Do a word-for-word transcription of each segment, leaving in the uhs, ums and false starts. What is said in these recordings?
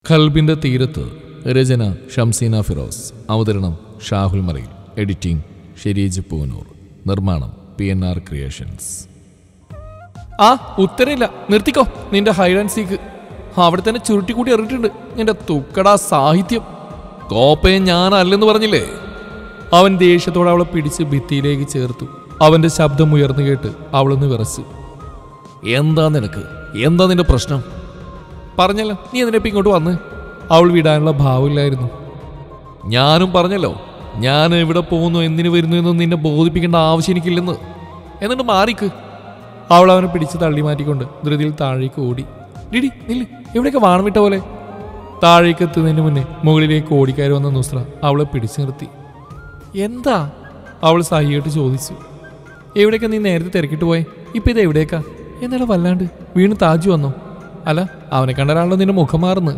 ഖൽബിന്റെ തീരത്ത്. രചന ഷംസീന ഫിറോസ്. അവതരണം ഷാഹുൽ മറയിൽ. എഡിറ്റിംഗ് ഷെരീജ് പൂനൂർ. നിർമ്മാണം പി എൻ ആർ ക്രിയേഷൻസ്. ആ ഉത്തരയില്ല, നിർത്തിക്കോ നിന്റെ ഹൈഡ് ആൻഡ് സീക്ക്. അവിടെ തന്നെ ചുരുട്ടിക്കൂട്ടി എറിഞ്ഞിട്ടുണ്ട് നിന്റെ തുക്കടാ സാഹിത്യം. കോപ്പയെ ഞാനല്ലെന്ന് പറഞ്ഞില്ലേ? അവൻ ദേഷ്യത്തോടെ അവളെ പിടിച്ച് ഭിത്തിയിലേക്ക് ചേർത്തു. അവന്റെ ശബ്ദം ഉയർന്നു കേട്ട് അവളൊന്ന് വിറച്ചു. എന്താ നിനക്ക്? എന്താ നിന്റെ പ്രശ്നം? പറഞ്ഞല്ലോ, നീ എന്തിനപ്പം ഇങ്ങോട്ട് വന്ന്? അവൾ വിടാനുള്ള ഭാവമില്ലായിരുന്നു. ഞാനും പറഞ്ഞല്ലോ, ഞാൻ എവിടെ പോകുന്നു, എന്തിനു വരുന്നു എന്നൊന്നും നിന്നെ ബോധിപ്പിക്കേണ്ട ആവശ്യം എനിക്കില്ലെന്ന്. എന്നിട്ട് മാറിക്ക്. അവൾ അവനെ പിടിച്ച് തള്ളി മാറ്റിക്കൊണ്ട് ധൃതിയിൽ താഴേക്ക് ഓടി. ഡിഡി നില്ല്, എവിടെയൊക്കെ വാണം വിട്ട പോലെ. താഴേക്ക് എത്തുന്നതിന് മുന്നേ മുകളിലേക്ക് ഓടിക്കയറി വന്ന നുസ്ര അവളെ പിടിച്ചു നിർത്തി. എന്താ? അവൾ സഹിയായിട്ട് ചോദിച്ചു. എവിടേക്കാ നീ നേരത്തെ തിരക്കിട്ട് പോയെ? ഇപ്പം ഇത് എവിടേക്കാ? എന്നാടാ വല്ലാണ്ട് വീണ് താജു വന്നോ? അല്ല, അവനെ കണ്ടാലാണല്ലോ നിന്റെ മുഖം മാറുന്നത്.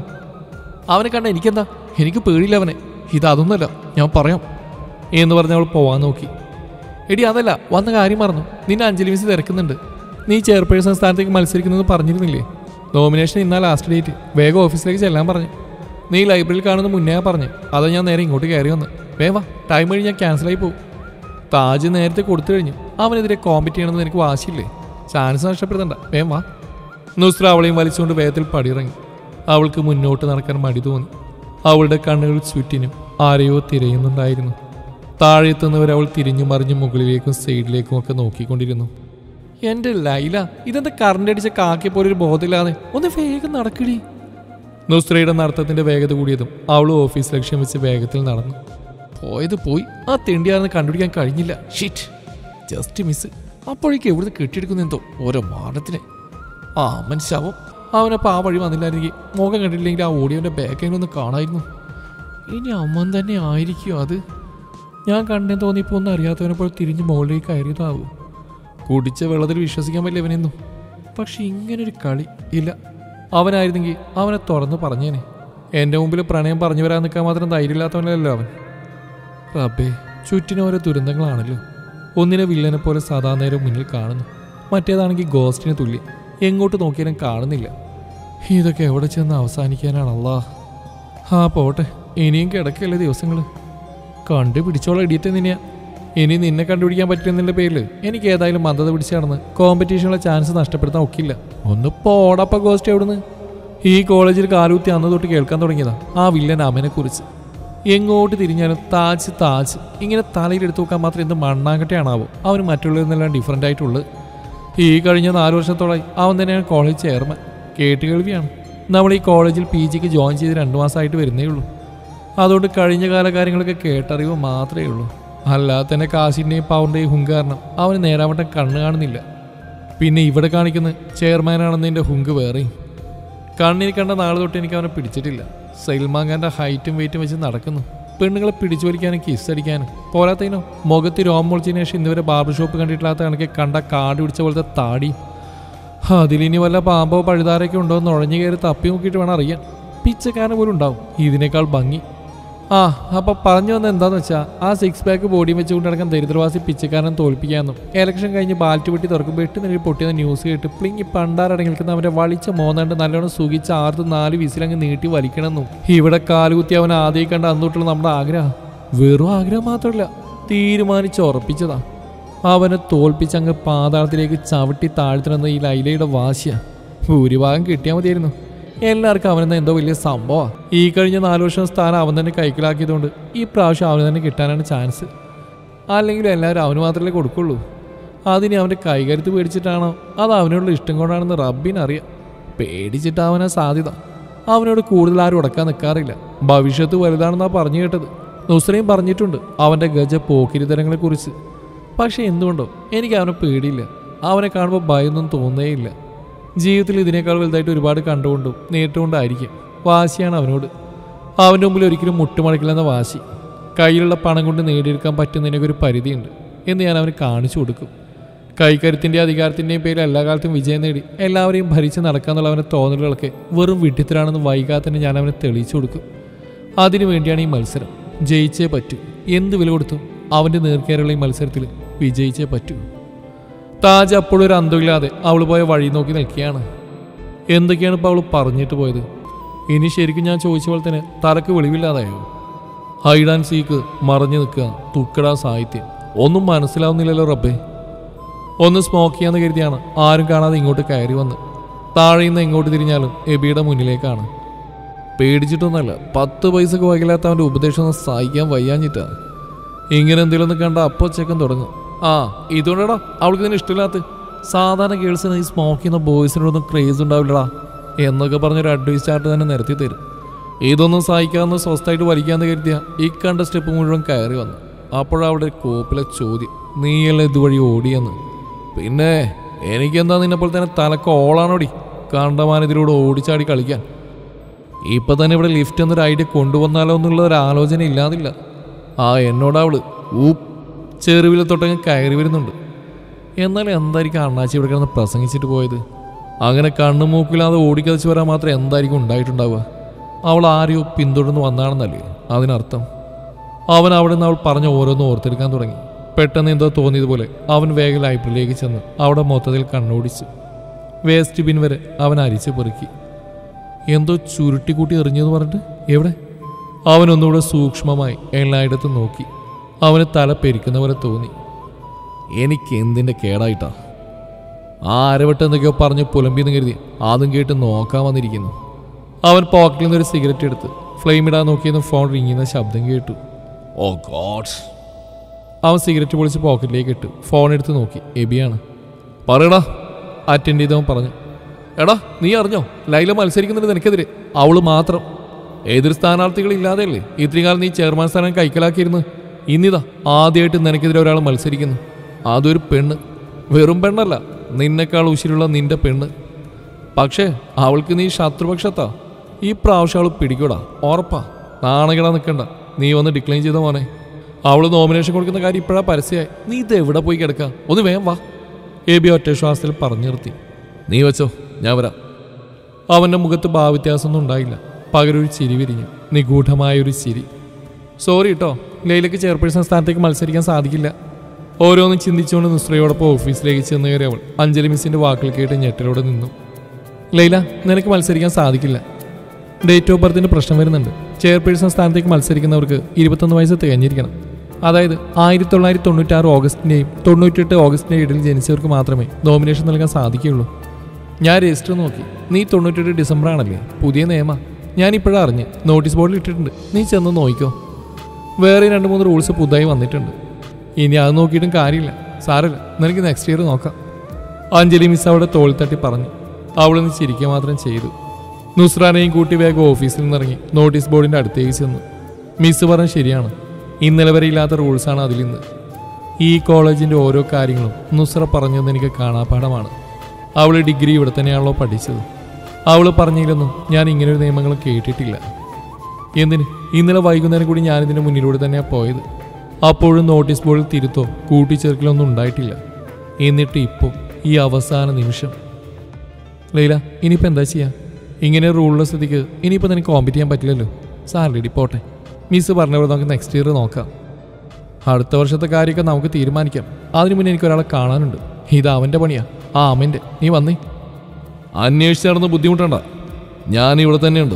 അവനെ കണ്ട എനിക്കെന്താ? എനിക്ക് പേടിയില്ല അവനെ. ഇതൊന്നുമല്ല, ഞാൻ പറയാം എന്ന് പറഞ്ഞ് അവൾ പോവാൻ നോക്കി. എടി അതല്ല, വന്ന കാര്യം മറന്നു. നിന്നെ അഞ്ജലി മിസ് തിരക്കുന്നുണ്ട്. നീ ചെയർപേഴ്സൺ സ്ഥാനത്തേക്ക് മത്സരിക്കുന്നത് പറഞ്ഞിരുന്നില്ലേ? നോമിനേഷൻ ഇന്നാ ലാസ്റ്റ് ഡേറ്റ്. വേഗം ഓഫീസിലേക്ക് ചെല്ലാൻ പറഞ്ഞു. നീ ലൈബ്രറിയിൽ കാണുന്ന മുന്നേ പറഞ്ഞു. അതാ ഞാൻ നേരെ ഇങ്ങോട്ട് കയറി വന്ന്. വേവാ, ടൈം കഴിഞ്ഞ് ഞാൻ ക്യാൻസലായി പോകും. താജ് നേരത്തെ കൊടുത്തു കഴിഞ്ഞു. അവനെതിരെ കോമ്പറ്റ് ചെയ്യണമെന്ന് എനിക്ക് വാശിയില്ലേ? ചാൻസ് നഷ്ടപ്പെടുത്തണ്ട, വേം വാ. നുസ്ര അവളെയും വലിച്ചുകൊണ്ട് വേഗത്തിൽ പടിയിറങ്ങി. അവൾക്ക് മുന്നോട്ട് നടക്കാൻ മടി തോന്നി. അവളുടെ കണ്ണുകൾ ചുറ്റിനും ആരെയോ തിരയുന്നുണ്ടായിരുന്നു. താഴെത്തുന്നവർ അവൾ തിരിഞ്ഞു മറിഞ്ഞു മുകളിലേക്കും സൈഡിലേക്കും ഒക്കെ നോക്കിക്കൊണ്ടിരുന്നു. എൻ്റെ ലൈല, ഇതെന്താ കറണ്ട് അടിച്ച കാക്കിയ പോലെ ഒരു ബോധമില്ലാതെ? ഒന്ന് വേഗം നടക്കടി. നുസ്രയുടെ നടത്തത്തിന്റെ വേഗത കൂടിയതും അവൾ ഓഫീസ് ലക്ഷ്യം വെച്ച് വേഗത്തിൽ നടന്നു. പോയത് പോയി, ആ തെണ്ടിയാണെന്ന് കണ്ടുപിടിക്കാൻ കഴിഞ്ഞില്ല. Shit, just miss. അപ്പോഴേക്കും എവിടുന്ന് കെട്ടിയെടുക്കുന്നെന്തോ ഓരോ മാനത്തിന്. ആ അമ്മൻ ശവം. അവനപ്പോൾ ആ വഴി വന്നില്ലായിരുന്നെങ്കിൽ മുഖം കണ്ടില്ലെങ്കിൽ ആ ഓടിയവൻ്റെ ബാക്കിലൊന്ന് കാണായിരുന്നു. ഇനി അമ്മൻ തന്നെ ആയിരിക്കും അത്. ഞാൻ കണ്ടെന്ന് തോന്നിയപ്പോൾ ഒന്നും അറിയാത്തവനെപ്പോൾ തിരിഞ്ഞ് മുകളിലേക്ക് കയറിയതാവും. കുടിച്ച വെള്ളത്തിൽ വിശ്വസിക്കാൻ പറ്റില്ല ഇവനെന്നും. പക്ഷെ ഇങ്ങനൊരു കളി ഇല്ല. അവനായിരുന്നെങ്കിൽ അവനെ തുറന്ന് പറഞ്ഞേനെ. എൻ്റെ മുമ്പിൽ പ്രണയം പറഞ്ഞു വരാൻ നിൽക്കാൻ മാത്രം ധൈര്യമില്ലാത്തവനല്ലോ അവൻ. റബ്ബേ, ചുറ്റിനും ഓരോ ദുരന്തങ്ങളാണല്ലോ. ഒന്നിനെ വില്ലനെ പോലെ സാധാ നേരം മുന്നിൽ കാണുന്നു, മറ്റേതാണെങ്കിൽ ഗോസ്റ്റിന് തുല്യം. എങ്ങോട്ട് നോക്കിയാലും കാണുന്നില്ല. ഇതൊക്കെ എവിടെ ചെന്ന് അവസാനിക്കാനാണല്ലാ. ആ പോട്ടെ, ഇനിയും കിടക്കല്ലേ ദിവസങ്ങൾ. കണ്ടുപിടിച്ചോളം ഇടിയത്തെ നിന്നെയാ. ഇനി നിന്നെ കണ്ടുപിടിക്കാൻ പറ്റില്ലെന്നുള്ള പേരിൽ എനിക്ക് ഏതായാലും മന്ദത പിടിച്ച് നടന്ന് കോമ്പറ്റീഷനുള്ള ചാൻസ് നഷ്ടപ്പെടുത്താൻ ഒക്കില്ല. ഒന്ന് പോടപ്പ ഗോസ്റ്റ് എവിടുന്ന്. ഈ കോളേജിൽ കാലൂത്തി അന്ന് തൊട്ട് കേൾക്കാൻ തുടങ്ങിയതാ ആ വില്ലൻ അമ്മനെ കുറിച്ച്. എങ്ങോട്ട് തിരിഞ്ഞാലും താജ് താജ് ഇങ്ങനെ തലയിലെടുത്ത് നോക്കാൻ മാത്രം എന്ത് മണ്ണാങ്കട്ടെയാണാവോ അവന് മറ്റുള്ളവരിൽ നിന്നെല്ലാം ഡിഫറൻ്റ് ആയിട്ടുള്ളത്. ഈ കഴിഞ്ഞ നാല് വർഷത്തോളമായി അവൻ തന്നെയാണ് കോളേജ് ചെയർമാൻ. കേട്ടുകേൾവിയാണ്. നമ്മൾ ഈ കോളേജിൽ പി ജിക്ക് ജോയിൻ ചെയ്ത് രണ്ട് മാസമായിട്ട് വരുന്നേ ഉള്ളൂ. അതുകൊണ്ട് കഴിഞ്ഞ കാല കാര്യങ്ങളൊക്കെ കേട്ടറിവ് മാത്രമേ ഉള്ളൂ. അല്ലാതെ തന്നെ കാശിൻ്റെയും പവറിൻ്റെയും ഹുങ്ക് കാരണം അവന് നേരാവട്ടം കണ്ണ് കാണുന്നില്ല. പിന്നെ ഇവിടെ കാണിക്കുന്ന ചെയർമാനാണെന്നതിൻ്റെ ഹുങ്ക് വേറെയും. കണ്ണിന് കണ്ട നാളെ തൊട്ട് എനിക്ക് അവനെ പിടിച്ചിട്ടില്ല. സൽമാൻ ഖാൻ്റെ ഹൈറ്റും വെയിറ്റും വെച്ച് നടക്കുന്നു. പെണ്ണുങ്ങളെ പിടിച്ചു വലിക്കാനും കിസ് അടിക്കാനും. പോരാത്തതിനോ മുഖത്ത് രോമം മുളിച്ചതിന് ശേഷം ഇന്നുവരെ ബാർബർ ഷോപ്പ് കണ്ടിട്ടില്ലാത്ത കണക്ക് കണ്ട കാട് പിടിച്ച പോലത്തെ താടിയും. അതിലിനി വല്ല പാമ്പോ പഴുതാരൊക്കെ ഉണ്ടോ എന്ന് ഉഴഞ്ഞു കയറി തപ്പി നോക്കിയിട്ട് വേണം അറിയാൻ. പിച്ചക്കാരൻ പോലും ഉണ്ടാവും ഇതിനേക്കാൾ ഭംഗി. ആ അപ്പം പറഞ്ഞു വന്നത് എന്താന്ന് വെച്ചാൽ ആ സിക്സ് പാക്ക് ബോഡിയും വെച്ചുകൊണ്ട് നടക്കാൻ ദരിദ്രവാസി പിച്ചക്കാരൻ തോൽപ്പിക്കാമെന്നും ഇലക്ഷൻ കഴിഞ്ഞ് ബാലറ്റ് വെട്ടി തുറക്കുമ്പോൾ എട്ട് നിലയിൽ പൊട്ടിയെന്ന ന്യൂസ് കേട്ട് പ്ലിങ്ങി പണ്ടാരടങ്ങി നിൽക്കുന്ന അവരെ വളിച്ച മോന്നാണ്ട് നല്ലോണം സുഖിച്ച് ആർത്ത് നാല് വിസിലങ്ങ് നീട്ടി വലിക്കണമെന്നും ഇവിടെ കാലുകുത്തി അവൻ ആദ്യം കണ്ട അന്നോട്ടുള്ള നമ്മുടെ ആഗ്രഹം വെറും ആഗ്രഹം മാത്രമല്ല, തീരുമാനിച്ച് ഉറപ്പിച്ചതാ. അവനെ തോൽപ്പിച്ചങ്ങ് പാതാളത്തിലേക്ക് ചവിട്ടി താഴ്ത്തണമെന്ന ഈ ലൈലയുടെ വാശിയാണ്. ഭൂരിഭാഗം കിട്ടിയാൽ മതിയായിരുന്നു. എല്ലാവർക്കും അവനെന്ന എന്തോ വലിയ സംഭവമാണ്. ഈ കഴിഞ്ഞ നാല് വർഷം സ്ഥാനം അവൻ തന്നെ കൈക്കലാക്കിയതുകൊണ്ട് ഈ പ്രാവശ്യം അവന് തന്നെ കിട്ടാനാണ് ചാൻസ്. അല്ലെങ്കിലും എല്ലാവരും അവന് മാത്രമേ കൊടുക്കുള്ളൂ. അതിന് അവൻ്റെ കൈകരുത്ത് പേടിച്ചിട്ടാണോ അത് അവനോടുള്ള ഇഷ്ടം കൊണ്ടാണെന്ന് റബ്ബിനറിയാം. പേടിച്ചിട്ടാവനാ സാധ്യത. അവനോട് കൂടുതൽ ആരും ഉടക്കാൻ നിൽക്കാറില്ല. ഭവിഷ്യത്ത് വലുതാണെന്നാണ് പറഞ്ഞു കേട്ടത്. നുസ്രയും പറഞ്ഞിട്ടുണ്ട് അവൻ്റെ ഗജ പോക്കിരിതരങ്ങളെക്കുറിച്ച്. പക്ഷെ എന്തുകൊണ്ടോ എനിക്ക് അവനെ പേടിയില്ല. അവനെ കാണുമ്പോൾ ഭയമൊന്നും തോന്നേയില്ല. ജീവിതത്തിൽ ഇതിനേക്കാൾ വലുതായിട്ട് ഒരുപാട് കണ്ടുകൊണ്ടും നേരിട്ടുകൊണ്ടായിരിക്കും. വാശിയാണ് അവനോട്. അവൻ്റെ മുമ്പിൽ ഒരിക്കലും മുട്ടുമടക്കില്ലെന്ന വാശി. കയ്യിലുള്ള പണം കൊണ്ട് നേടിയെടുക്കാൻ പറ്റുന്നതിനൊക്കെ ഒരു പരിധിയുണ്ട് എന്ന് ഞാൻ അവന് കാണിച്ചു കൊടുക്കും. കൈക്കരുത്തിൻ്റെയും അധികാരത്തിൻ്റെയും പേരിൽ എല്ലാ കാലത്തും വിജയം നേടി എല്ലാവരെയും ഭരിച്ച് നടക്കാന്നുള്ള അവൻ്റെ തോന്നലുകളൊക്കെ വെറും വിഡ്ഢിത്തരാണെന്ന് വൈകാതെ തന്നെ ഞാൻ അവനെ തെളിയിച്ചു കൊടുക്കും. അതിനു വേണ്ടിയാണ് ഈ മത്സരം. ജയിച്ചേ പറ്റൂ. എന്ത് വില കൊടുത്തും അവൻ്റെ നേർക്കേറുള്ള ഈ മത്സരത്തിൽ വിജയിച്ചേ പറ്റൂ. താജ് അപ്പോഴൊരു അന്തമില്ലാതെ അവൾ പോയ വഴി നോക്കി നിൽക്കുകയാണ്. എന്തൊക്കെയാണ് ഇപ്പോൾ അവൾ പറഞ്ഞിട്ട് പോയത്? ഇനി ശരിക്കും ഞാൻ ചോദിച്ച പോലെ തന്നെ തലക്ക് വെളിവില്ലാതായോ? ഹൈഡ് ആൻഡ് സീക്ക്, മറഞ്ഞു നിൽക്കുക, തുക്കടാ സാഹിത്യം. ഒന്നും മനസ്സിലാവുന്നില്ലല്ലോ റബ്ബേ. ഒന്ന് സ്മോക്ക് ചെയ്യാന്ന് കരുതിയാണ് ആരും കാണാതെ ഇങ്ങോട്ട് കയറി വന്ന്. താഴെ നിന്ന് എങ്ങോട്ട് തിരിഞ്ഞാലും എബിയുടെ മുന്നിലേക്കാണ്. പേടിച്ചിട്ടൊന്നല്ല, പത്ത് പൈസക്ക് വൈകില്ലാത്ത അവൻ്റെ ഉപദേശം ഒന്നും സഹിക്കാൻ വയ്യാഞ്ഞിട്ടാ. ഇങ്ങനെ എന്തെങ്കിലും ഒന്ന് കണ്ട അപ്പോൾ ചെക്കൻ തുടങ്ങും. ആ ഇതുകൊണ്ടാടാ അവൾക്ക് ഇതിന് ഇഷ്ടമില്ലാത്ത. സാധാരണ ഗേൾസിന് ഈ സ്മോക്ക് ചെയ്യുന്ന ബോയ്സിനോടൊന്നും ക്രേസ് ഉണ്ടാവില്ലടാ എന്നൊക്കെ പറഞ്ഞൊരു അഡ്വൈസ് ചാർട്ട് തന്നെ നിരത്തി തരും. ഇതൊന്നും സഹിക്കാവുന്ന സ്വസ്ഥമായിട്ട് വലിക്കാന്ന് കരുതിയ ഈ കണ്ട സ്റ്റെപ്പ് മുഴുവൻ കയറി വന്നു. അപ്പോഴവിടെ കോപ്പിലെ ചോദ്യം, നീയല്ലേ ഇതുവഴി ഓടിയെന്ന്. പിന്നെ എനിക്കെന്താ നിന്നെപ്പോൾ തന്നെ തലക്ക് ഓളാണോടി കണ്ടമാനത്തിലൂടെ ഓടിച്ചാടി കളിക്കാൻ. ഇപ്പം തന്നെ ഇവിടെ ലിഫ്റ്റ് എന്നൊരു ഐഡിയ കൊണ്ടുവന്നാലോ എന്നുള്ള ഒരു ആലോചന ഇല്ലാതില്ല. ആ എന്നോടവള് ഊപ്പ് ചെറുവിലെ തൊട്ടങ്ങ് കയറി വരുന്നുണ്ട്. എന്നാലും എന്തായിരിക്കും അണ്ണാച്ചി ഇവിടെ കിടന്ന് പ്രസംഗിച്ചിട്ട് പോയത്? അങ്ങനെ കണ്ണു മൂക്കില്ലാതെ ഓടിക്കതച്ച് വരാൻ മാത്രം എന്തായിരിക്കും ഉണ്ടായിട്ടുണ്ടാവുക? അവൾ ആരെയോ പിന്തുടർന്ന് വന്നാണെന്നല്ലേ അതിനർത്ഥം. അവൻ അവിടെ നിന്ന് അവൾ പറഞ്ഞ ഓരോന്നും ഓർത്തെടുക്കാൻ തുടങ്ങി. പെട്ടെന്ന് എന്തോ തോന്നിയതുപോലെ അവൻ വേഗം ലൈബ്രറിയിലേക്ക് ചെന്ന് അവിടെ മൊത്തത്തിൽ കണ്ണോടിച്ചു. വേസ്റ്റ് ബിൻ വരെ അവൻ അരിച്ച് പെറുക്കി. എന്തോ ചുരുട്ടിക്കൂട്ടി എറിഞ്ഞെന്ന് പറഞ്ഞിട്ട് എവിടെ? അവനൊന്നുകൂടെ സൂക്ഷ്മമായി എല്ലായിടത്തും നോക്കി. അവന് തല പെരിക്കുന്ന പോലെ തോന്നി. എനിക്ക് എന്തിൻ്റെ കേടായിട്ടാ? ആ അരവട്ടം എന്തൊക്കെയോ പറഞ്ഞ് പുലമ്പിന്ന് കരുതി അതും കേട്ട് നോക്കാൻ വന്നിരിക്കുന്നു. അവൻ പോക്കറ്റിൽ നിന്നൊരു സിഗരറ്റ് എടുത്ത് ഫ്ലെയിം ഇടാൻ നോക്കിയെന്ന് ഫോൺ റിങ്ങുന്ന ശബ്ദം കേട്ടു. ഓ ഗോഡ്! അവൻ സിഗരറ്റ് പൊളിച്ച് പോക്കറ്റിലേക്ക് ഇട്ടു ഫോൺ എടുത്ത് നോക്കി. എബിയാണ്. പറയടാ, അറ്റൻഡ് ചെയ്തവൻ പറഞ്ഞു. എടാ നീ അറിഞ്ഞോ, ലൈല മത്സരിക്കുന്നുണ്ട് നിനക്കെതിരെ. അവള് മാത്രം. എതിർ സ്ഥാനാർത്ഥികളില്ലാതെയല്ലേ ഇത്രയും കാലം നീ ചെയർമാൻ സ്ഥാനം കൈക്കലാക്കിയിരുന്നു. ഇന്നിതാ ആദ്യമായിട്ട് നിനക്കെതിരെ ഒരാൾ മത്സരിക്കുന്നു. അതൊരു പെണ്ണ്. വെറും പെണ്ണല്ല, നിന്നെക്കാൾ ഉശിരുള്ള നിന്റെ പെണ്ണ്. പക്ഷേ അവൾക്ക് നീ ശത്രുപക്ഷത്താ. ഈ പ്രാവശ്യം അവൾ പിടിക്കൂടാ, ഉറപ്പാ. നാണകടാ നിൽക്കണ്ട, നീ വന്ന് ഡിക്ലൈൻ ചെയ്ത മോനെ. അവൾ നോമിനേഷൻ കൊടുക്കുന്ന കാര്യം ഇപ്പോഴാ പരസ്യമായി. നീ ഇത് എവിടെ പോയി കിടക്കാം? ഒന്ന് വേഗം വാ. എ ബി ഒറ്റ ശ്വാസത്തിൽ പറഞ്ഞു നിർത്തി. നീ വെച്ചോ, ഞാൻ വരാം. അവൻ്റെ മുഖത്ത് ഭാവവ്യത്യാസമൊന്നും ഉണ്ടായില്ല. പകരൊരു ചിരി വിരിഞ്ഞു, നിഗൂഢമായൊരു ചിരി. സോറി കേട്ടോ, ലൈലയ്ക്ക് ചെയർപേഴ്സൺ സ്ഥാനത്തേക്ക് മത്സരിക്കാൻ സാധിക്കില്ല. ഓരോന്നും ചിന്തിച്ചുകൊണ്ട് നുസ്രയോടൊപ്പം ഓഫീസിലേക്ക് ചെന്ന് കയറി അവൾ അഞ്ജലി മിസ്സിൻ്റെ വാക്കുകൾ കേട്ട് ഞെട്ടലോടെ നിന്നു. ലൈല, നിനക്ക് മത്സരിക്കാൻ സാധിക്കില്ല. ഡേറ്റ് ഓഫ് ബർത്തിൻ്റെ പ്രശ്നം വരുന്നുണ്ട്. ചെയർപേഴ്സൺ സ്ഥാനത്തേക്ക് മത്സരിക്കുന്നവർക്ക് ഇരുപത്തൊന്ന് വയസ്സ് തികഞ്ഞിരിക്കണം. അതായത് ആയിരത്തി തൊള്ളായിരത്തി തൊണ്ണൂറ്റാറ് ഓഗസ്റ്റിൻ്റെയും തൊണ്ണൂറ്റെട്ട് ഓഗസ്റ്റിൻ്റെയും ഇടയിൽ ജനിച്ചവർക്ക് മാത്രമേ നോമിനേഷൻ നൽകാൻ സാധിക്കുകയുള്ളൂ. ഞാൻ രജിസ്റ്റർ നോക്കി. നീ തൊണ്ണൂറ്റെട്ട് ഡിസംബർ ആണല്ലേ? പുതിയ നിയമ ഞാനിപ്പോഴാണ് അറിഞ്ഞ്. നോട്ടീസ് ബോർഡിൽ ഇട്ടിട്ടുണ്ട്, നീ ചെന്ന് നോക്കിക്കോ. വേറെ രണ്ട് മൂന്ന് റൂൾസ് പുതുതായി വന്നിട്ടുണ്ട്. ഇനി അത് നോക്കിയിട്ടും കാര്യമില്ല. സാരല്ല, നിനക്ക് നെക്സ്റ്റ് ഇയർ നോക്കാം. അഞ്ജലി മിസ് അവിടെ തോളിൽ തട്ടി പറഞ്ഞു. അവളൊന്ന് ചിരിക്കുക മാത്രം ചെയ്തു. നുസ്രാനെയും കൂട്ടി വേഗം ഓഫീസിൽ നിന്നിറങ്ങി നോട്ടീസ് ബോർഡിൻ്റെ അടുത്തേക്ക് ചെന്നു. മിസ് പറഞ്ഞ ശരിയാണ്, ഇന്നലെ വരെ ഇല്ലാത്ത റൂൾസാണ് അതിലിന്ന്. ഈ കോളേജിൻ്റെ ഓരോ കാര്യങ്ങളും നുസ്ര പറഞ്ഞതെന്ന് എനിക്ക് കാണാപ്പാടമാണ്. അവൾ ഡിഗ്രി ഇവിടെ തന്നെയാണല്ലോ പഠിച്ചത്. അവൾ പറഞ്ഞതിലൊന്നും ഞാൻ ഇങ്ങനൊരു നിയമങ്ങൾ കേട്ടിട്ടില്ല. എന്തിന്? ഇന്നലെ വൈകുന്നേരം കൂടി ഞാനിതിൻ്റെ മുന്നിലൂടെ തന്നെയാണ് പോയത്. അപ്പോഴും നോട്ടീസ് ബോർഡിൽ തിരുത്തോ കൂട്ടിച്ചേർക്കലൊന്നും ഉണ്ടായിട്ടില്ല. എന്നിട്ട് ഇപ്പോൾ ഈ അവസാന നിമിഷം. ലൈല, ഇനിയിപ്പോൾ എന്താ ചെയ്യുക? ഇങ്ങനെ റൂളുള്ള സ്ഥിതിക്ക് ഇനിയിപ്പോൾ നിനക്ക് കോമ്പറ്റ് ചെയ്യാൻ പറ്റില്ലല്ലോ. സാലറി പോട്ടെ, മിസ് പറഞ്ഞവർ നമുക്ക് നെക്സ്റ്റ് ഇയർ നോക്കാം. അടുത്ത വർഷത്തെ കാര്യമൊക്കെ നമുക്ക് തീരുമാനിക്കാം. അതിനു മുന്നേ എനിക്കൊരാളെ കാണാനുണ്ട്. ഇത് അവൻ്റെ പണിയാ, ആ അമ്മൻ്റെ. നീ വന്നേ. അന്വേഷിച്ച് നടന്ന് ബുദ്ധിമുട്ടണ്ട, ഞാനിവിടെ തന്നെയുണ്ട്.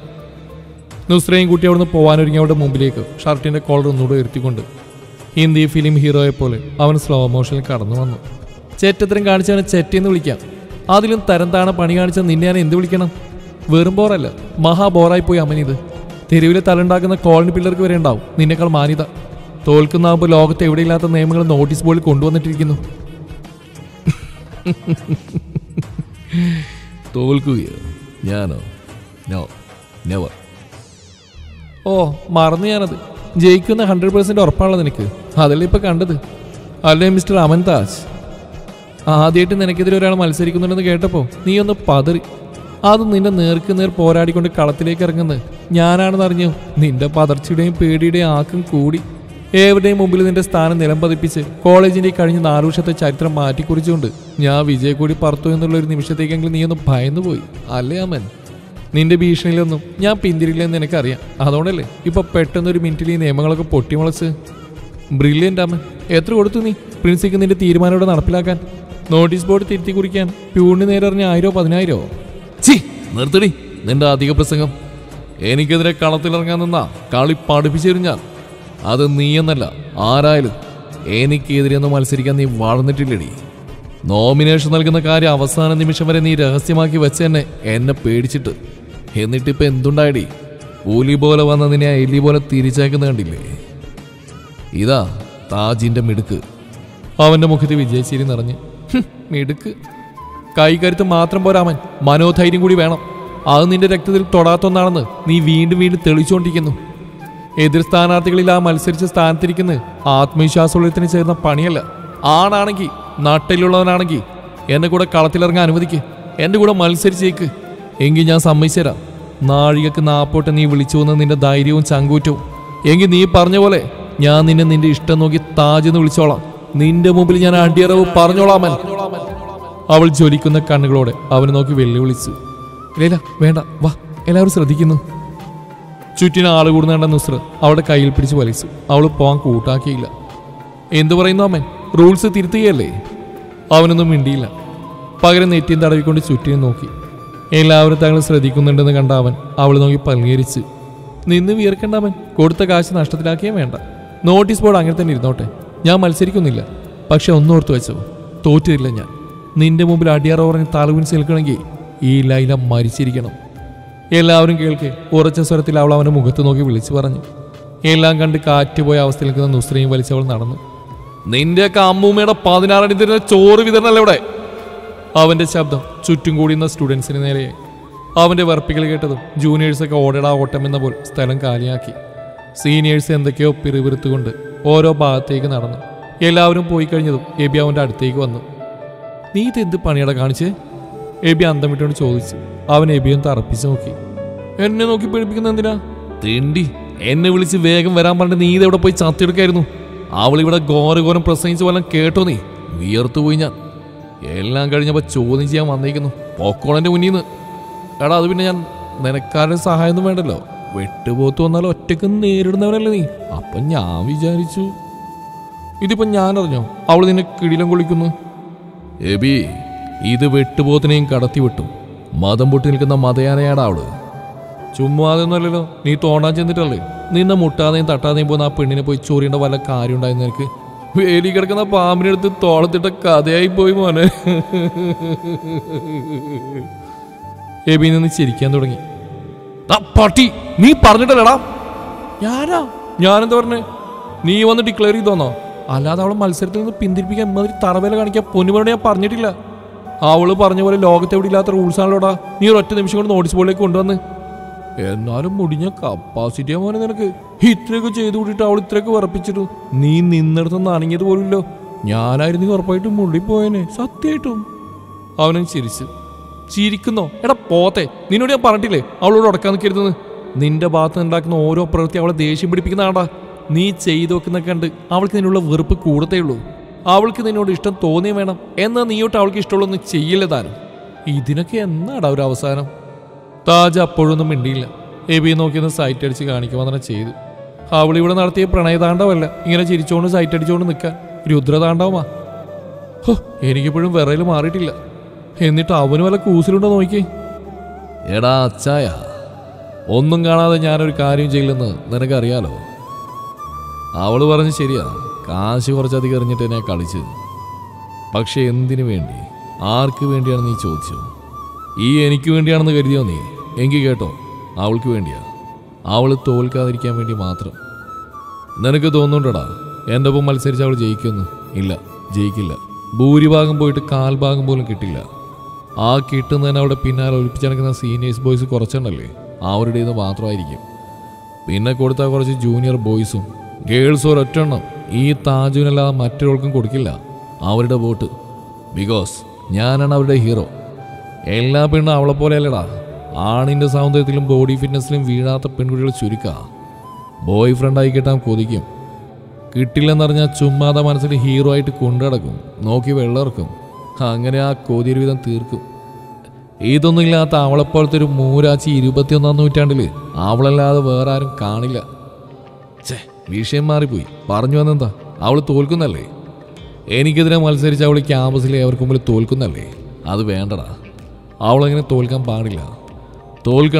നുസ്രയും കുട്ടി അവിടുന്ന് പോകാനൊരുങ്ങി അവരുടെ മുമ്പിലേക്ക് ഷർട്ടിൻ്റെ കോളർ ഒന്നുകൂടെ ഉയർത്തിക്കൊണ്ട് ഹിന്ദി ഫിലിം ഹീറോയെ പോലെ അവൻ സ്ലോ മോഷനിൽ കടന്നു വന്നു. ചെറ്റത്തരം കാണിച്ചവനെ ചെറ്റെന്ന് വിളിക്കാം. അതിലും തരം താണ പണി കാണിച്ച നിന്നെ ഞാൻ എന്ത് വിളിക്കണം? വെറും ബോറല്ല, മഹാ ബോറായിപ്പോയി അമ്മനിത്. തെരുവിലെ തലുണ്ടാക്കുന്ന കോളനി പിള്ളേർക്ക് വരെ ഉണ്ടാവും നിന്നെക്കാൾ മാന്യത. തോൽക്കുന്നാകുമ്പോൾ ലോകത്ത് എവിടെയില്ലാത്ത നിയമങ്ങൾ നോട്ടീസ് ബോർഡിൽ കൊണ്ടുവന്നിട്ടിരിക്കുന്നു. തോൽക്കുകയോ? ഞാനോ? No, never. ഓ, മറന്നു ഞാനത്. ജയിക്കുന്ന ഹൺഡ്രഡ് പെർസെൻറ്റ് ഉറപ്പാണല്ലോ നിനക്ക്. അതല്ലേ ഇപ്പം കണ്ടത് അല്ലേ മിസ്റ്റർ അമൻ താജ്? ആദ്യമായിട്ട് നിനക്കെതിരെ ഒരാൾ മത്സരിക്കുന്നുണ്ടെന്ന് കേട്ടപ്പോൾ നീ ഒന്ന് പതറി. അത് നിന്റെ നേർക്ക് നേർ പോരാടിക്കൊണ്ട് കളത്തിലേക്ക് ഇറങ്ങുന്നത് ഞാനാണെന്ന് അറിഞ്ഞു. നിന്റെ പതർച്ചയുടെയും പേടിയുടെയും ആക്കം കൂടി. ഏവരുടെയും മുമ്പിൽ നിന്റെ സ്ഥാനം നിലം പതിപ്പിച്ച് കോളേജിൻ്റെ കഴിഞ്ഞ നാലു വർഷത്തെ ചരിത്രം മാറ്റിക്കുറിച്ചുകൊണ്ട് ഞാൻ വിജയക്കൂടി പറത്തു എന്നുള്ള ഒരു നിമിഷത്തേക്കെങ്കിലും നീ ഒന്ന് ഭയന്നു പോയി അല്ലേ അമൻ? നിന്റെ ഭീഷണിയിലൊന്നും ഞാൻ പിന്തിരില്ലെന്ന് എനിക്കറിയാം. അതുകൊണ്ടല്ലേ ഇപ്പൊ പെട്ടെന്നൊരു മിനിറ്റിൽ ഈ നിയമങ്ങളൊക്കെ പൊട്ടിമുളച്ച്. ബ്രില്യൻ്റ് അമ്മൻ. എത്ര കൊടുത്തു നീ പ്രിൻസിക്ക് നിന്റെ തീരുമാനം ഇവിടെ നടപ്പിലാക്കാൻ? നോട്ടീസ് ബോർഡ് തിരുത്തി കുറിക്കാൻ പ്യൂണിന് നേരെ അറിഞ്ഞ ആയിരോ പതിനായിരോ? ചി നിർത്തടി നിന്റെ അധിക പ്രസംഗം. എനിക്കെതിരെ കളത്തിലിറങ്ങാൻ നിന്നാ കളി പഠിപ്പിച്ചിരുന്നാൽ അത് നീയെന്നല്ല ആരായാലും എനിക്കെതിരെയൊന്നും മത്സരിക്കാൻ നീ വളർന്നിട്ടില്ലടി. നോമിനേഷൻ നൽകുന്ന കാര്യം അവസാന നിമിഷം വരെ നീ രഹസ്യമാക്കി വെച്ച് തന്നെ എന്നെ പേടിച്ചിട്ട്. എന്നിട്ടിപ്പോ എന്തുണ്ടായടി? കൂലി പോലെ വന്ന നിന്നെ എലി പോലെ തിരിച്ചയക്കുന്ന കണ്ടില്ലേ? ഇതാ താജിന്റെ മിടുക്ക്. അവന്റെ മുഖത്ത് വിജയശ്ശേരി നിറഞ്ഞ്. മിടുക്ക് കൈകരുത്ത് മാത്രം പോരാമൻ, മനോധൈര്യം കൂടി വേണം. അത് നിന്റെ രക്തത്തിൽ തൊടാത്തൊന്നാണെന്ന് നീ വീണ്ടും വീണ്ടും തെളിച്ചുകൊണ്ടിരിക്കുന്നു. എതിർ സ്ഥാനാർത്ഥികളിൽ ആ മത്സരിച്ച സ്ഥാനത്തിരിക്കുന്നത് ആത്മവിശ്വാസമുള്ളതിന് ചേർന്ന പണിയല്ല. ആണാണെങ്കിൽ നാട്ടിലുള്ളവനാണെങ്കിൽ എന്നെ കൂടെ കളത്തിലിറങ്ങാൻ അനുവദിക്ക്, എൻ്റെ കൂടെ മത്സരിച്ചേക്ക്. എങ്കിൽ ഞാൻ സമ്മതിച്ചുതരാം. നാഴികക്ക് നാപ്പോട്ട് നീ വിളിച്ചു വന്ന നിന്റെ ധൈര്യവും ചങ്കൂറ്റവും. എങ്കിൽ നീ പറഞ്ഞ പോലെ ഞാൻ നിന്നെ നിന്റെ ഇഷ്ടം നോക്കി താജെന്ന് വിളിച്ചോളാം. നിന്റെ മുമ്പിൽ ഞാൻ അടിയറവ് പറഞ്ഞോളാമൻ. അവൾ ജ്വലിക്കുന്ന കണ്ണുകളോടെ അവനെ നോക്കി വെല്ലുവിളിച്ചു. ഇല്ല വേണ്ട, വാ, എല്ലാവരും ശ്രദ്ധിക്കുന്നു. ചുറ്റിന് ആള് കൂടുന്ന നുസ്ര അവളുടെ കയ്യിൽ പിടിച്ച് വലിച്ചു. അവൾ പോകാൻ കൂട്ടാക്കിയില്ല. എന്തു പറയുന്നു അമ്മൻ? റൂൾസ് തിരുത്തുകയല്ലേ? അവനൊന്നും മിണ്ടിയില്ല. പകരം നെറ്റിയും തടവിക്കൊണ്ട് ചുറ്റിനും നോക്കി. എല്ലാവരും തങ്ങൾ ശ്രദ്ധിക്കുന്നുണ്ടെന്ന് കണ്ട അവൻ അവൾ നോക്കി പരിഹരിച്ച്. നിന്ന് വിയർക്കേണ്ടവൻ, കൊടുത്ത കാശ് നഷ്ടത്തിലാക്കിയേ വേണ്ട. നോട്ടീസ് ബോർഡ് അങ്ങനെ തന്നെ ഇരുന്നോട്ടെ. ഞാൻ മത്സരിക്കുന്നില്ല. പക്ഷെ ഒന്നോർത്ത് വെച്ചോ, തോറ്റില്ല ഞാൻ. നിന്റെ മുമ്പിൽ അടിയാറ പറഞ്ഞ് തലകുനിച്ച് നിൽക്കണമെങ്കിൽ ഈ ലൈല മരിച്ചിരിക്കണം. എല്ലാവരും കേൾക്കെ ഉറച്ച സ്വരത്തിൽ അവൾ അവൻ്റെ മുഖത്ത് നോക്കി വിളിച്ചു പറഞ്ഞു. എല്ലാം കണ്ട് കാറ്റുപോയ അവസ്ഥയിൽ നിൽക്കുന്ന നുസ്രയും വലിച്ചവൾ നടന്നു. നിന്റെയൊക്കെ അമ്മൂമ്മയുടെ പതിനാറടി തരുന്ന ചോറ് വിതരണല്ലേ ഇവിടെ? അവന്റെ ശബ്ദം ചുറ്റും കൂടിയുന്ന സ്റ്റുഡൻസിന് നേരെ. അവന്റെ വർപ്പികൾ കേട്ടതും ജൂനിയേഴ്സൊക്കെ ഓടടാ ഓട്ടം എന്ന പോലെ സ്ഥലം കാലിയാക്കി. സീനിയേഴ്സ് എന്തൊക്കെയോ പിറുപിറുത്തുകൊണ്ട് ഓരോ ഭാഗത്തേക്ക് നടന്നു. എല്ലാവരും പോയി കഴിഞ്ഞതും എബി അവൻ്റെ അടുത്തേക്ക് വന്നു. നീ ഇതെന്ത് പണിയട കാണിച്ചേ? എബി അന്തം വിട്ടുകൊണ്ട് ചോദിച്ചു. അവൻ എബിയും തറപ്പിച്ച് നോക്കി. എന്നെ നോക്കി പേടിപ്പിക്കുന്ന എന്തിനാ? തിണ്ടി, എന്നെ വിളിച്ച് വേഗം വരാൻ പറഞ്ഞിട്ട് നീ ഇതെവിടെ പോയി ചത്തിയെടുക്കായിരുന്നു? അവളിവിടെ ഘോരഘോരം പ്രസംഗിച്ച് വല്ലതും കേട്ടോ? നീ വിയർത്തു പോയി. ഞാൻ എല്ലാം കഴിഞ്ഞപ്പോൾ ചോദ്യം ചെയ്യാൻ വന്നിരിക്കുന്നു പോക്കോളൻ്റെ മുന്നിൽ നിന്ന്. എടാ, അത് പിന്നെ ഞാൻ നിനക്കാരുടെ സഹായമൊന്നും വേണ്ടല്ലോ. വെട്ടുപോത്ത് വന്നാലും ഒറ്റക്ക് നേരിടുന്നവരല്ലേ നീ. അപ്പം ഞാൻ വിചാരിച്ചു ഇതിപ്പം ഞാനറിഞ്ഞോ അവൾ നിന്നെ കിടിലം കൊള്ളിക്കുന്നു. എബി, ഇത് വെട്ടുപോത്തിനെയും കടത്തി വിട്ടു. മതം പൊട്ടി നിൽക്കുന്ന മതയാനയാടാ അവള്. ചുമ്മാതൊന്നുമല്ലല്ലോ, നീ തോണ്ടാൻ ചെന്നിട്ടല്ലേ? നിന്നെ മുട്ടാതെയും തട്ടാതെയും പോകുന്ന ആ പെണ്ണിനെ പോയി ചൊറിയേണ്ട വല്ല കാര്യം ഉണ്ടായിരുന്നു നിനക്ക്? വേലി കിടക്കുന്ന പാമ്പിനെടുത്ത് തോളത്തിട്ട കഥയായി പോയി മോനെ. എബി നിന്ന് ചിരിക്കാൻ തുടങ്ങി. പട്ടി, നീ പറഞ്ഞിട്ടല്ലടാ. ഞാനാ? ഞാനെന്താ പറഞ്ഞേ? നീ വന്ന് ഡിക്ലെയർ ചെയ്തോന്നോ? അല്ലാതെ അവളെ മത്സരത്തിൽ നിന്ന് പിന്തിരിപ്പിക്കാൻ ഇമാതിരി തറവേല കാണിക്കാൻ പൊന്നുമോനോട് ഞാൻ പറഞ്ഞിട്ടില്ല. അവള് പറഞ്ഞ പോലെ ലോകത്ത് എവിടെ ഇല്ലാത്ത റൂൾസ് ആണല്ലോടാ നീ ഒരൊറ്റ നിമിഷം കൊണ്ട് നോട്ടീസ് ബോർഡിലേക്ക് കൊണ്ടുവന്ന്. എന്നാലും മുടിഞ്ഞ കപ്പാസിറ്റിയാ മോനെ നിനക്ക്. ഇത്രയൊക്കെ ചെയ്തു കൂട്ടിയിട്ട് അവൾ ഇത്രയൊക്കെ വിറപ്പിച്ചിട്ടു നീ നിന്നിടത്തുനിന്ന് അണങ്ങിയത് പോലുമില്ലോ. ഞാനായിരുന്നു ഉറപ്പായിട്ടും മുള്ളിപ്പോയനെ, സത്യമായിട്ടും. അവനും ചിരിച്ചു. ചിരിക്കുന്നോ? എടാ പോത്തെ, നിന്നോട് ഞാൻ പറഞ്ഞിട്ടില്ലേ അവളോട് ഉടക്കാൻ നിൽക്കരുതെന്ന്? നിന്റെ ഭാഗത്ത് ഉണ്ടാക്കുന്ന ഓരോ പ്രവൃത്തി അവളെ ദേഷ്യം പിടിപ്പിക്കുന്നതാണ്ടാ. നീ ചെയ്തു വെക്കുന്ന കണ്ട് അവൾക്ക് നിന്നുള്ള വെറുപ്പ് കൂടത്തേ ഉള്ളൂ. അവൾക്ക് നിന്നോട് ഇഷ്ടം തോന്നിയേ വേണം. എന്നാൽ നീയോട്ട് അവൾക്ക് ഇഷ്ടമുള്ളൊന്നും ചെയ്യില്ല താനും. ഇതിനൊക്കെ എന്നാടാ ഒരു അവസാനം? താജ് അപ്പോഴൊന്നും മിണ്ടിയില്ല. എബി നോക്കിയൊന്ന് സൈറ്റ് അടിച്ച് കാണിക്കുമ്പോൾ തന്നെ ചെയ്തു. അവളിവിടെ നടത്തിയ പ്രണയതാണ്ഡവല്ല ഇങ്ങനെ ചിരിച്ചോണ്ട് സൈറ്റ് അടിച്ചുകൊണ്ട് നിൽക്കാൻ. രുദ്രതാണ്ഡവമാ. ഹോ, എനിക്കിപ്പോഴും വിറയിൽ മാറിയിട്ടില്ല. എന്നിട്ട് അവന് വല്ല കൂസിലുണ്ടോ നോക്കി. എടാ അച്ചായ, ഒന്നും കാണാതെ ഞാനൊരു കാര്യം ചെയ്യില്ലെന്ന് നിനക്കറിയാലോ. അവള് പറഞ്ഞ് ശരിയാ, കാശ് കുറച്ചധികം എറിഞ്ഞിട്ട് എന്നെ കളിച്ച്. പക്ഷെ എന്തിനു വേണ്ടി, ആർക്ക് വേണ്ടിയാണ് നീ ചോദിച്ചോ? ഈ എനിക്ക് വേണ്ടിയാണെന്ന് കരുതിയോ നീ? എങ്കിൽ കേട്ടോ, അവൾക്ക് വേണ്ടിയാ. അവൾ തോൽക്കാതിരിക്കാൻ വേണ്ടി മാത്രം. നിനക്ക് തോന്നുന്നുണ്ടടാ എൻ്റെ ഒപ്പം മത്സരിച്ച് അവൾ ജയിക്കുമെന്ന്? ഇല്ല, ജയിക്കില്ല. ഭൂരിഭാഗം പോയിട്ട് കാൽഭാഗം പോലും കിട്ടില്ല. ആ കിട്ടുന്നതിന് അവിടെ പിന്നാലെ ഒളിപ്പിച്ചടക്കുന്ന സീനിയേഴ്സ് ബോയ്സ് കുറച്ചുണ്ടല്ലേ, അവരുടെ ഇത് മാത്രമായിരിക്കും. പിന്നെ കൊടുത്താൽ കുറച്ച് ജൂനിയർ ബോയ്സും ഗേൾസും ഒരൊറ്റെണ്ണം. ഈ താജുവിനല്ലാതെ മറ്റൊരാൾക്കും കൊടുക്കില്ല അവരുടെ വോട്ട്. ബിക്കോസ് ഞാനാണ് അവരുടെ ഹീറോ. എല്ലാ പെണ്ണും അവളെപ്പോലെയല്ലടാ. ആണിൻ്റെ സൗന്ദര്യത്തിലും ബോഡി ഫിറ്റ്നസ്സിലും വീഴാത്ത പെൺകുട്ടികൾ ചുരുക്ക. ബോയ് ഫ്രണ്ടായി കിട്ടാൻ കൊതിക്കും. കിട്ടില്ലെന്നറിഞ്ഞാൽ ചുമ്മാതെ മനസ്സിൽ ഹീറോ ആയിട്ട് കൊണ്ടുനടക്കും, നോക്കി വെള്ളർക്കും. അങ്ങനെ ആ കൊതിയൊരു വിധം തീർക്കും. ഇതൊന്നും ഇല്ലാത്ത അവളെപ്പോലത്തെ ഒരു മൂരാച്ചി ഇരുപത്തിയൊന്നാം നൂറ്റാണ്ടിൽ അവളല്ലാതെ വേറെ ആരും കാണില്ല. ഛേ, വിഷയം മാറിപ്പോയി. പറഞ്ഞു വന്നെന്താ? അവൾ തോൽക്കുന്നല്ലേ? എനിക്കെതിരെ മത്സരിച്ച് അവൾ ക്യാമ്പസിലെ അവർക്ക് മുമ്പിൽ തോൽക്കുന്നല്ലേ? അത് വേണ്ടടാ. അവളങ്ങനെ തോൽക്കാൻ പാടില്ല. തോൽക്കണം,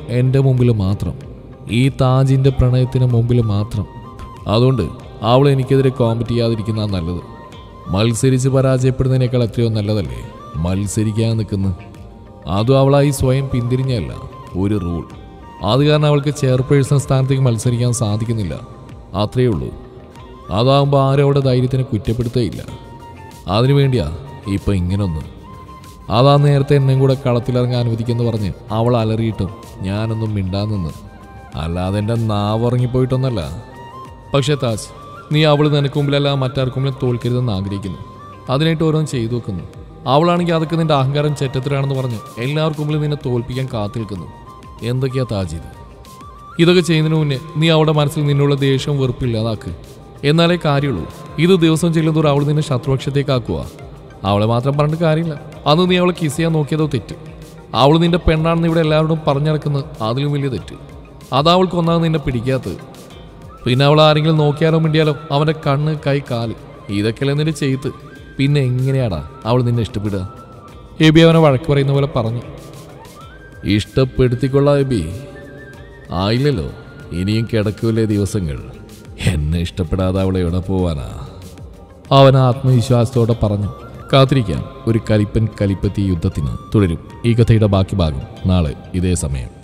എൻ്റെ മുമ്പിൽ മാത്രം, ഈ താജിൻ്റെ പ്രണയത്തിന് മുമ്പിൽ മാത്രം. അതുകൊണ്ട് അവൾ എനിക്കെതിരെ കോമ്പറ്റ് ചെയ്യാതിരിക്കുന്ന നല്ലത്. മത്സരിച്ച് പരാജയപ്പെടുന്നതിനേക്കാൾ എത്രയോ നല്ലതല്ലേ മത്സരിക്കാൻ നിൽക്കുന്നു. അതും അവളായി സ്വയം പിന്തിരിഞ്ഞല്ല ഒരു റൂൾ. അത് കാരണം അവൾക്ക് ചെയർപേഴ്സൺ സ്ഥാനത്തേക്ക് മത്സരിക്കാൻ സാധിക്കുന്നില്ല, അത്രയേ ഉള്ളൂ. അതാകുമ്പോൾ ആരും അവളുടെ ധൈര്യത്തിനെ കുറ്റപ്പെടുത്തുകയില്ല. അതിനുവേണ്ടിയാ ഇപ്പം ഇങ്ങനൊന്ന്. അതാ നേരത്തെ എന്നെയും കൂടെ കളത്തിലിറങ്ങാൻ അനുവദിക്കുമെന്ന് പറഞ്ഞ് അവൾ അലറിയിട്ടും ഞാനൊന്നും മിണ്ടാൻ നിന്ന്. അല്ലാതെ എൻ്റെ നാവിറങ്ങിപ്പോയിട്ടൊന്നല്ല. പക്ഷേ താജ്, നീ അവൾ നിനക്ക് മുമ്പിലല്ല മറ്റാർക്കും മുമ്പിലും തോൽക്കരുതെന്ന് ആഗ്രഹിക്കുന്നു. അതിനായിട്ട് ഓരോന്ന് ചെയ്തു വെക്കുന്നു. അവളാണെങ്കിൽ അതൊക്കെ നിന്റെ അഹങ്കാരം ചെറ്റത്തിലാണെന്ന് പറഞ്ഞ് എല്ലാവർക്കും മുമ്പിൽ നിന്നെ തോൽപ്പിക്കാൻ കാത്തു നിൽക്കുന്നു. എന്തൊക്കെയാ താജ് ഇത്? ഇതൊക്കെ ചെയ്യുന്നതിന് മുന്നേ നീ അവളുടെ മനസ്സിൽ നിന്നുള്ള ദേഷ്യവും വെറുപ്പില്ലാതാക്ക്. എന്നാലേ കാര്യമുള്ളൂ. ഇത് ദിവസം ചെല്ലുന്നതോറും അവൾ നിന്നെ ശത്രുപക്ഷത്തേക്കാക്കുക. അവളെ മാത്രം പറഞ്ഞിട്ട് കാര്യമില്ല. അന്ന് നീ അവളെ കിസ് ചെയ്യാൻ നോക്കിയതോ തെറ്റ്. അവൾ നിന്റെ പെണ്ണാണെന്ന് ഇവിടെ എല്ലാവരോടും പറഞ്ഞിറക്കുന്നത് അതിലും വലിയ തെറ്റ്. അതാ അവൾക്ക് ഒന്നാമത് നിന്നെ പിടിക്കാത്തത്. പിന്നെ അവൾ ആരെങ്കിലും നോക്കിയാലോ മിണ്ടിയാലോ അവൻ്റെ കണ്ണ്, കൈ, കാല്, ഇതൊക്കെയല്ലേ നിന്റെ ചെയ്ത്ത്. പിന്നെ എങ്ങനെയാടാ അവൾ നിന്നെ ഇഷ്ടപ്പെടുക? എബി അവനെ വഴക്ക് പറയുന്ന പോലെ പറഞ്ഞു. ഇഷ്ടപ്പെടുത്തിക്കൊള്ളാം എബി. ആയില്ലല്ലോ, ഇനിയും കിടക്കൂലേ ദിവസങ്ങൾ. എന്നെ ഇഷ്ടപ്പെടാതെ അവളെ എവിടെ പോവാനാ? അവൻ ആത്മവിശ്വാസത്തോടെ പറഞ്ഞു. കാത്തിരിക്കാം ഒരു കലിപ്പൻ കലിപ്പത്തി യുദ്ധത്തിന്. തുടരും ഈ കഥയുടെ ബാക്കി ഭാഗം നാളെ ഇതേ സമയം.